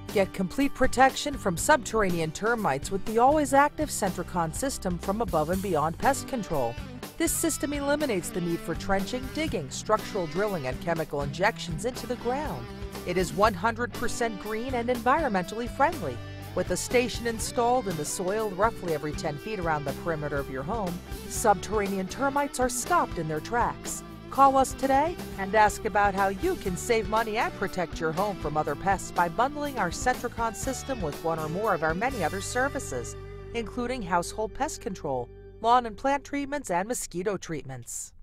Get complete protection from subterranean termites with the always active Sentricon system from Above and Beyond Pest Control. This system eliminates the need for trenching, digging, structural drilling, and chemical injections into the ground. It is 100% green and environmentally friendly. With a station installed in the soil roughly every 10 feet around the perimeter of your home, subterranean termites are stopped in their tracks. Call us today and ask about how you can save money and protect your home from other pests by bundling our Sentricon system with one or more of our many other services, including household pest control, lawn and plant treatments, and mosquito treatments.